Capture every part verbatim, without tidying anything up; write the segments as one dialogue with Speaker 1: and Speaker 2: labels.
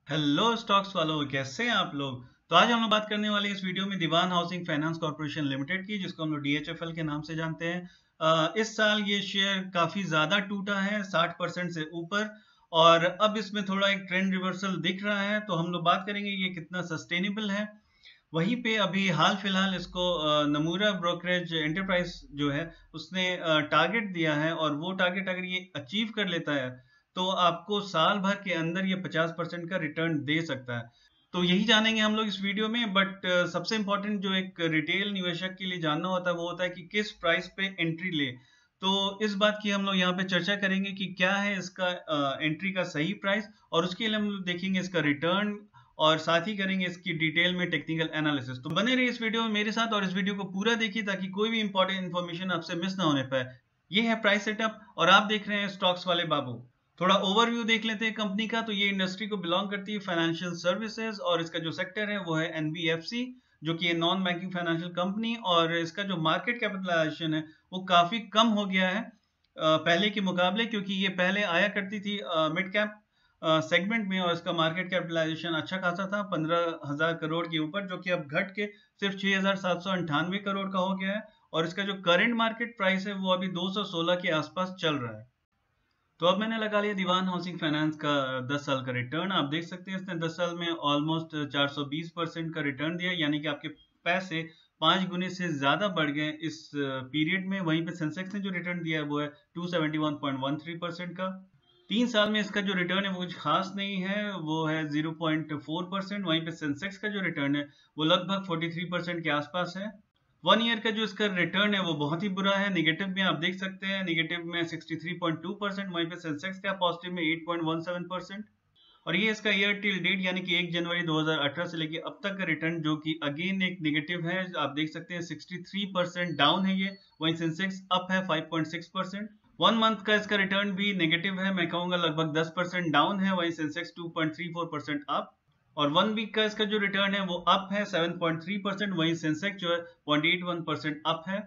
Speaker 1: Hello stocks वालों, कैसे हैं आप लोग। तो आज हम लोग बात करने वाले हैं इस वीडियो में Dewan housing finance corporation limited की, जिसको हम लोग डी एच एफ एल के नाम से जानते हैं। अ, इस साल ये शेयर काफी ज्यादा टूटा है, साठ परसेंट से ऊपर, और अब इसमें थोड़ा एक ट्रेंड रिवर्सल दिख रहा है। तो हम लोग बात करेंगे ये कितना सस्टेनेबल है। वहीं पे अभी हाल फिलहाल इसको अ, नमूरा ब्रोकरेज एंटरप्राइज जो है उसने टारगेट दिया है, और वो टारगेट अगर ये अचीव कर लेता है तो आपको साल भर के अंदर ये पचास परसेंट का रिटर्न दे सकता है। तो यही जानेंगे हम लोग इस वीडियो में। बट सबसे इंपॉर्टेंट जो एक रिटेल निवेशक के लिए जानना होता है वो होता है कि किस प्राइस पे एंट्री ले। तो इस बात की हम लोग यहाँ पे चर्चा करेंगे कि क्या है इसका एंट्री का सही प्राइस, और उसके लिए हम लोग देखेंगे इसका रिटर्न, और साथ ही करेंगे इसकी डिटेल में टेक्निकल एनालिसिस। तो बने रहिए इस वीडियो में मेरे साथ, और इस वीडियो को पूरा देखिए ताकि कोई भी इंपॉर्टेंट इन्फॉर्मेशन आपसे मिस ना होने पाए। ये है प्राइस सेटअप, और आप देख रहे हैं स्टॉक्स वाले बाबू। थोड़ा ओवरव्यू देख लेते हैं कंपनी का। तो ये इंडस्ट्री को बिलोंग करती है फाइनेंशियल सर्विसेज, और इसका जो सेक्टर है वो है एन बी एफ सी, जो कि नॉन बैंकिंग फाइनेंशियल कंपनी। और इसका जो मार्केट कैपिटलाइजेशन है वो काफी कम हो गया है अ, पहले के मुकाबले, क्योंकि ये पहले आया करती थी मिड कैप सेगमेंट में, और इसका मार्केट कैपिटलाइजेशन अच्छा खासा था, पंद्रह हजार करोड़ के ऊपर, जो कि अब घट के सिर्फ छह हजार सात सौ अंठानवे करोड़ का हो गया है। और इसका जो करंट मार्केट प्राइस है वो अभी दो सौ सोलह के आसपास चल रहा है। तो अब मैंने लगा लिया दीवान हाउसिंग फाइनेंस का दस साल का रिटर्न। आप देख सकते हैं इसने दस साल में ऑलमोस्ट चार सौ बीस परसेंट का रिटर्न दिया, यानी कि आपके पैसे पांच गुने से ज्यादा बढ़ गए इस पीरियड में। वहीं पे सेंसेक्स ने जो रिटर्न दिया है वो है दो सौ इकहत्तर पॉइंट एक तीन परसेंट का। तीन साल में इसका जो रिटर्न है वो कुछ खास नहीं है, वो है ज़ीरो पॉइंट फोर परसेंट। वहीं पे सेंसेक्स का जो रिटर्न है वो लगभग तैंतालीस परसेंट के आसपास है। वन ईयर का जो इसका रिटर्न है वो बहुत ही बुरा है, नेगेटिव में आप देख सकते हैं, नेगेटिव में तिरसठ पॉइंट दो परसेंट। वहीं पे सेंसेक्स का पॉजिटिव में आठ पॉइंट एक सात परसेंट। और ये इसका ईयर टिल डेट यानी कि एक जनवरी दो हज़ार अठारह से लेके अब तक का रिटर्न, जो कि अगेन एक नेगेटिव है, आप देख सकते हैं तिरसठ परसेंट डाउन है ये। वहीं सेंसेक्स अप है पाँच पॉइंट छह परसेंट। वन मंथ का इसका रिटर्न भी नेगेटिव है, मैं कहूंगा लगभग दस परसेंट डाउन है। वहीं सेंसेक्स दो पॉइंट तीन चार परसेंट अप, और वन वीक का इसका जो रिटर्न है वो अप है सात पॉइंट तीन परसेंट। वहीं सेंसेक्स जो है ज़ीरो पॉइंट आठ एक परसेंट अप है।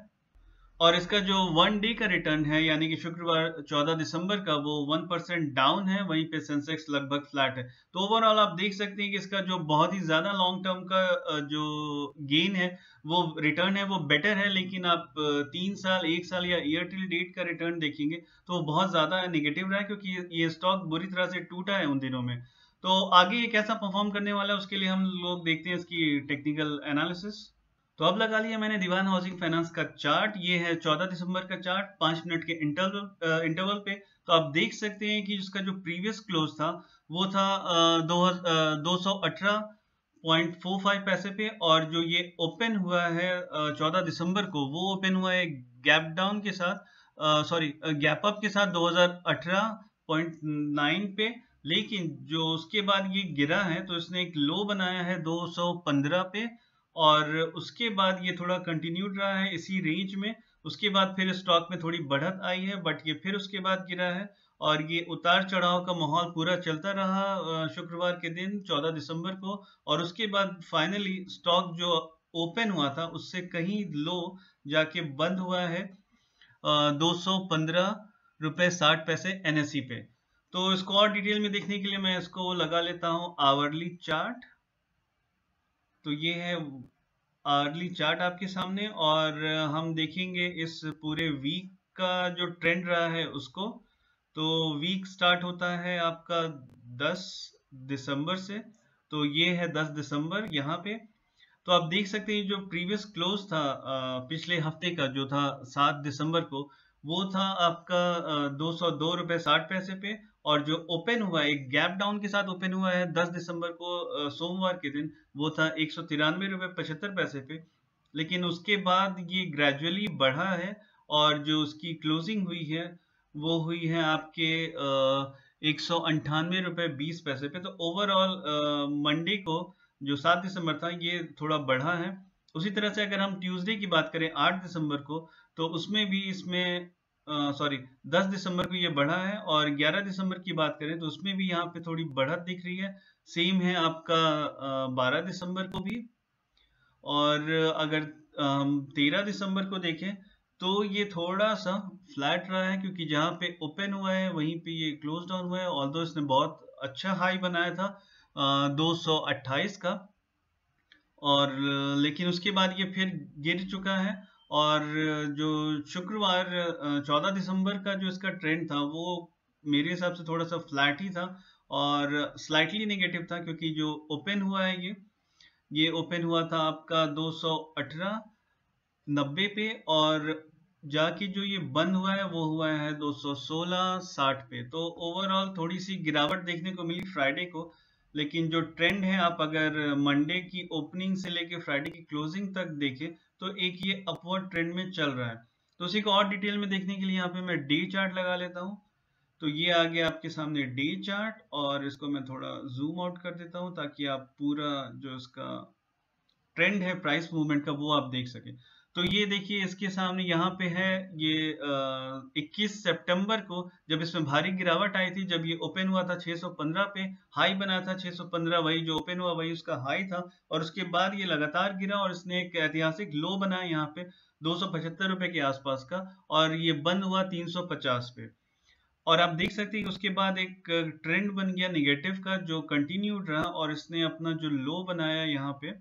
Speaker 1: और इसका जो वन डे का रिटर्न है यानी कि शुक्रवार चौदह दिसंबर का, वो वन परसेंट डाउन है। वहीं पे सेंसेक्स लगभग फ्लैट है। तो ओवरऑल आप देख सकते हैं कि इसका जो बहुत ही ज्यादा लॉन्ग टर्म का जो गेन है, वो रिटर्न है वो बेटर है। लेकिन आप तीन साल एक साल या ईयर टिल डेट का रिटर्न देखेंगे तो बहुत ज्यादा नेगेटिव रहा है, क्योंकि ये स्टॉक बुरी तरह से टूटा है उन दिनों में। तो आगे ये कैसा परफॉर्म करने वाला है उसके लिए हम लोग देखते हैं इसकी टेक्निकल एनालिसिस। तो अब लगा लिया मैंने दीवान हाउसिंग फाइनेंस का चार्ट। ये है चौदह दिसंबर का चार्ट, पांच मिनट के इंटरवल इंटरवल पे। तो आप देख सकते हैं कि जिसका जो प्रीवियस क्लोज था वो था दो दो सौ अठारह पॉइंट फोर फाइव पैसे पे, और जो ये ओपन हुआ है चौदह दिसंबर को, वो ओपन हुआ है गैप डाउन के साथ, सॉरी गैप अप के साथ दो हजार अठारह पॉइंट नाइन पे। लेकिन जो उसके बाद ये गिरा है तो इसने एक लो बनाया है दो सौ पंद्रह पे, और उसके बाद ये थोड़ा कंटिन्यूड रहा है इसी रेंज में। उसके बाद फिर स्टॉक में थोड़ी बढ़त आई है, बट ये फिर उसके बाद गिरा है, और ये उतार चढ़ाव का माहौल पूरा चलता रहा शुक्रवार के दिन चौदह दिसंबर को। और उसके बाद फाइनली स्टॉक जो ओपन हुआ था उससे कहीं लो जाके बंद हुआ है दो सौ पंद्रह रुपए साठ पैसे एन एस ई पे। तो इसको और डिटेल में देखने के लिए मैं इसको लगा लेता हूँ आवरली चार्ट। तो ये है अर्ली चार्ट आपके सामने, और हम देखेंगे इस पूरे वीक का जो ट्रेंड रहा है उसको। तो वीक स्टार्ट होता है आपका दस दिसंबर से। तो ये है दस दिसंबर यहाँ पे। तो आप देख सकते हैं जो प्रीवियस क्लोज था पिछले हफ्ते का, जो था सात दिसंबर को, वो था आपका दो सौ दो रुपए साठ पैसे पे। और जो ओपन हुआ है एक गैप डाउन के साथ ओपन हुआ है दस दिसंबर को सोमवार के दिन, वो था एक सौ तिरानवे रुपए पचहत्तर पैसे पे। लेकिन उसके बाद ये ग्रेजुअली बढ़ा है, और जो उसकी क्लोजिंग हुई है वो हुई है आपके एक सौ अंठानवे रुपए बीस पैसे पे। तो ओवरऑल मंडे को जो सात दिसंबर था ये थोड़ा बढ़ा है। उसी तरह से अगर हम ट्यूसडे की बात करें आठ दिसंबर को, तो उसमें भी इसमें सॉरी दस दिसंबर को ये बढ़ा है, और ग्यारह दिसंबर की बात करें तो उसमें भी यहाँ पे थोड़ी बढ़त दिख रही है। सेम है आपका बारह दिसंबर को भी। और अगर हम तेरह दिसंबर को देखें तो ये थोड़ा सा फ्लैट रहा है, क्योंकि जहाँ पे ओपन हुआ है वहीं पे ये क्लोज डाउन हुआ है। ऑल्दो इसने बहुत अच्छा हाई बनाया था दो सौ अट्ठाईस का, और लेकिन उसके बाद ये फिर गिर चुका है। और जो शुक्रवार चौदह दिसंबर का जो इसका ट्रेंड था वो मेरे हिसाब से थोड़ा सा फ्लैट ही था और स्लाइटली नेगेटिव था, क्योंकि जो ओपन हुआ है ये ये ओपन हुआ था आपका दो सौ अठारह नब्बे पे, और जाके जो ये बंद हुआ है वो हुआ है दो सौ सोलह साठ पे। तो ओवरऑल थोड़ी सी गिरावट देखने को मिली फ्राइडे को, लेकिन जो ट्रेंड है आप अगर मंडे की ओपनिंग से लेके फ्राइडे की क्लोजिंग तक देखें तो एक ये अपवर्ड ट्रेंड में चल रहा है। तो उसी को और डिटेल में देखने के लिए यहाँ पे मैं डे चार्ट लगा लेता हूँ। तो ये आ गया आपके सामने डे चार्ट, और इसको मैं थोड़ा जूम आउट कर देता हूँ ताकि आप पूरा जो इसका ट्रेंड है प्राइस मूवमेंट का वो आप देख सके। तो ये देखिए इसके सामने यहाँ पे है ये इक्कीस सितंबर को जब इसमें भारी गिरावट आई थी, जब ये ओपन हुआ था छह सौ पंद्रह पे, हाई बना था छह सौ पंद्रह, वही जो ओपन हुआ वही उसका हाई था, और उसके बाद ये लगातार गिरा और इसने एक ऐतिहासिक लो बनाया यहाँ पे दो सौ पचहत्तर रुपए के आसपास का, और ये बंद हुआ तीन सौ पचास पे। और आप देख सकते हैं कि उसके बाद एक ट्रेंड बन गया निगेटिव का जो कंटिन्यूड रहा, और इसने अपना जो लो बनाया यहाँ पे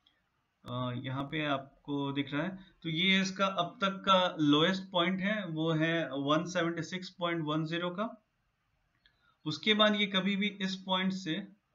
Speaker 1: यहाँ पे आपको दिख रहा है, तो ये इसका अब तक का लोएस्ट पॉइंट है वो है एक सौ छिहत्तर पॉइंट दस का। उसके बाद ये कभी भी इस पॉइंट से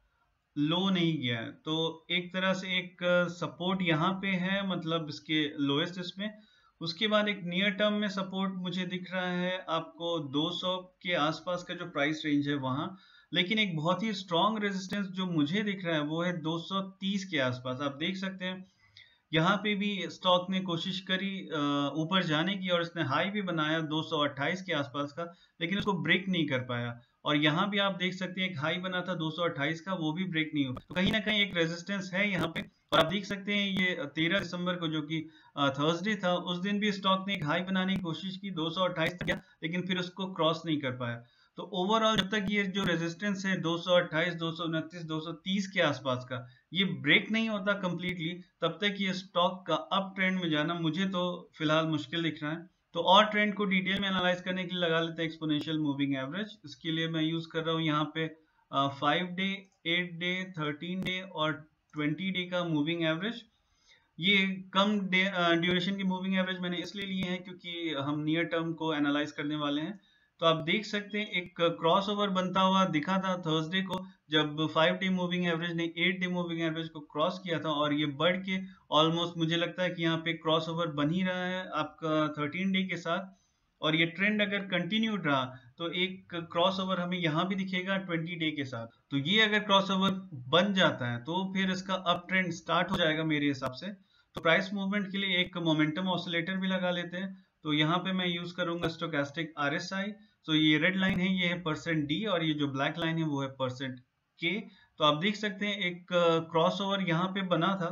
Speaker 1: लो नहीं गया है, तो एक तरह से एक सपोर्ट यहाँ पे है, मतलब इसके लोएस्ट इसमें। उसके बाद एक नियर टर्म में सपोर्ट मुझे दिख रहा है आपको दो सौ के आसपास का जो प्राइस रेंज है वहां, लेकिन एक बहुत ही स्ट्रॉन्ग रेजिस्टेंस जो मुझे दिख रहा है वो है दो सौ तीस के आसपास। आप देख सकते हैं यहाँ पे भी स्टॉक ने कोशिश करी ऊपर जाने की, और इसने हाई भी बनाया दो सौ अट्ठाईस के आसपास का, लेकिन उसको ब्रेक नहीं कर पाया। और यहाँ भी आप देख सकते हैं एक हाई बना था दो सौ अट्ठाईस का, वो भी ब्रेक नहीं हुआ। तो कहीं ना कहीं एक रेजिस्टेंस है यहाँ पे। और आप देख सकते हैं ये तेरह दिसंबर को जो कि थर्सडे था, उस दिन भी स्टॉक ने एक हाई बनाने की कोशिश की दो सौ अट्ठाईस तक गया, लेकिन फिर उसको क्रॉस नहीं कर पाया। तो ओवरऑल जब तक ये जो रेजिस्टेंस है दो सौ अट्ठाईस, दो सौ उनतीस, दो सौ तीस के आसपास का ये ब्रेक नहीं होता कंप्लीटली, तब तक ये स्टॉक का अप ट्रेंड में जाना मुझे तो फिलहाल मुश्किल दिख रहा है। तो और ट्रेंड को डिटेल में एनालाइज करने के लिए लगा लेते हैं एक्सपोनेंशियल मूविंग एवरेज। इसके लिए मैं यूज कर रहा हूँ यहाँ पे five day, eight day, thirteen day और ट्वेंटी डे का मूविंग एवरेज। ये कम ड्यूरेशन की मूविंग एवरेज मैंने इसलिए लिए हैं क्योंकि हम नियर टर्म को एनालाइज करने वाले हैं। तो आप देख सकते हैं एक क्रॉस ओवर बनता हुआ दिखा था थर्सडे को, जब फाइव डे मूविंग एवरेज ने एट डे मूविंग एवरेज को क्रॉस किया था, और ये बढ़ के ऑलमोस्ट मुझे लगता है कि यहाँ पे क्रॉस ओवर बन ही रहा है आपका थर्टीन डे के साथ। और ये ट्रेंड अगर कंटिन्यूड रहा तो एक क्रॉस ओवर हमें यहाँ भी दिखेगा ट्वेंटी डे के साथ। तो ये अगर क्रॉस ओवर बन जाता है तो फिर इसका अप ट्रेंड स्टार्ट हो जाएगा मेरे हिसाब से। तो प्राइस मूवमेंट के लिए एक मोमेंटम ऑसिलेटर भी लगा लेते हैं। तो यहाँ पे मैं यूज करूंगा स्टोकेस्टिक आरएसआई। तो ये रेड लाइन है ये है परसेंट डी, और ये जो ब्लैक लाइन है वो है परसेंट के। तो आप देख सकते हैं एक क्रॉस ओवर यहाँ पे बना था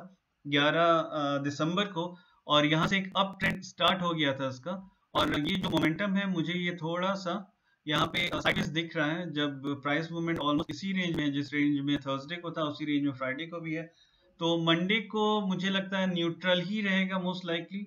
Speaker 1: ग्यारह दिसंबर को, और यहाँ से एक अप ट्रेंड स्टार्ट हो गया था इसका। और ये जो मोमेंटम है मुझे ये थोड़ा सा यहाँ पे साइडवेज दिख रहा है, जब प्राइस मूवमेंट ऑलमोस्ट इसी रेंज में, जिस रेंज में थर्सडे को था उसी रेंज में फ्राइडे को भी है। तो मंडे को मुझे लगता है न्यूट्रल ही रहेगा मोस्ट लाइकली।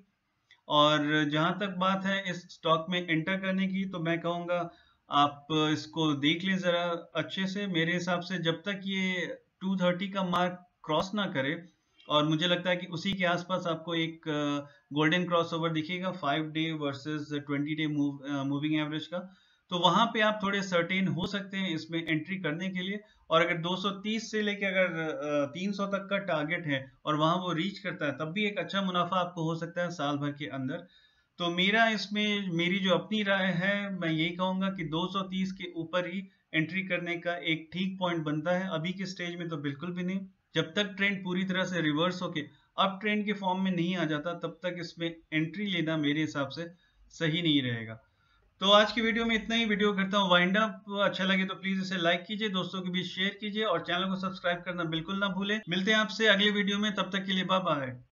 Speaker 1: और जहां तक बात है इस स्टॉक में एंटर करने की, तो मैं कहूंगा आप इसको देख लें जरा अच्छे से। मेरे हिसाब से जब तक ये दो सौ तीस का मार्क क्रॉस ना करे, और मुझे लगता है कि उसी के आसपास आपको एक गोल्डन क्रॉस ओवर दिखेगा five day versus twenty day moving average का, तो वहां पे आप थोड़े सर्टेन हो सकते हैं इसमें एंट्री करने के लिए। और अगर दो सौ तीस से लेके अगर तीन सौ तक का टारगेट है और वहां वो रीच करता है, तब भी एक अच्छा मुनाफा आपको हो सकता है साल भर के अंदर। तो मेरा इसमें मेरी जो अपनी राय है, मैं यही कहूंगा कि दो सौ तीस के ऊपर ही एंट्री करने का एक ठीक पॉइंट बनता है। अभी के स्टेज में तो बिल्कुल भी नहीं। जब तक ट्रेंड पूरी तरह से रिवर्स होके अप ट्रेंड के फॉर्म में नहीं आ जाता, तब तक इसमें एंट्री लेना मेरे हिसाब से सही नहीं रहेगा। तो आज की वीडियो में इतना ही। वीडियो करता हूँ वाइंड अप। अच्छा लगे तो प्लीज इसे लाइक कीजिए, दोस्तों के बीच शेयर कीजिए, और चैनल को सब्सक्राइब करना बिल्कुल ना भूलें। मिलते हैं आपसे अगले वीडियो में, तब तक के लिए बाय बाय।